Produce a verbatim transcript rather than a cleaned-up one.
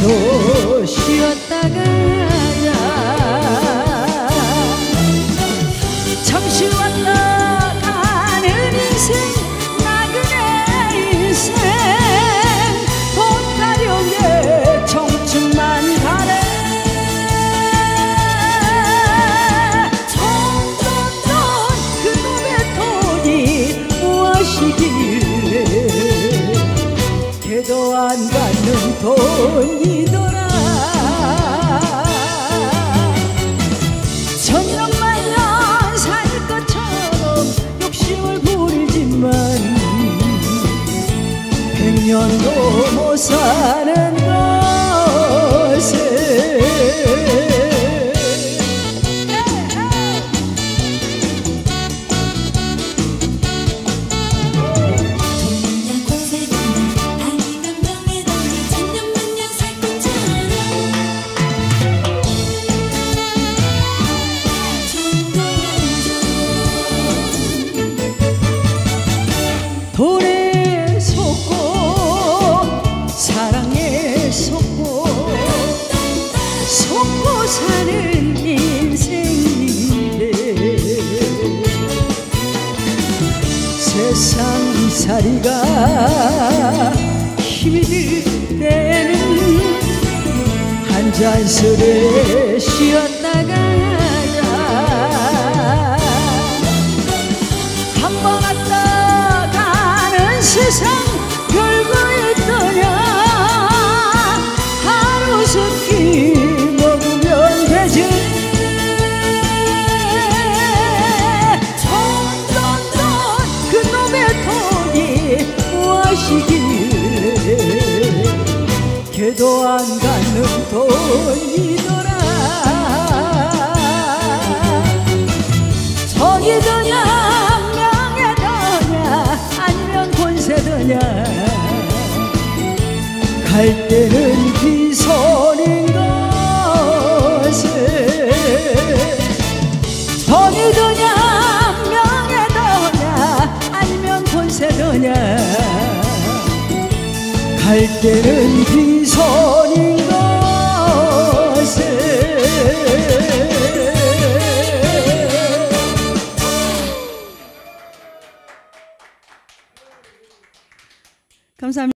여기서 쉬었다가 잠시 왔다 가는 인생 나그네 인생 돈 청춘만 가네 돈돈돈 그놈의 돈이 무엇이길래 개도 안 갖는 돈이더라. 천년만년 살 것처럼 욕심을 부리지만 백년도 못 사는 것에 돈에 속고 사랑에 속고 속고 사는 인생인데 세상살이가 힘이 들 때는 한 잔술에 쉬었다가 한 번 왔다 세상 별거 있더냐 하루 세끼 먹으면 되지 돈돈돈 그놈의 돈이 무엇이길래 개도 안 갖는 돈이더라. 정이더냐 갈 때는 비손인 것에 돈이더냐 명예더냐 아니면 권세더냐 갈 때는 비손인 것에 감사합니다.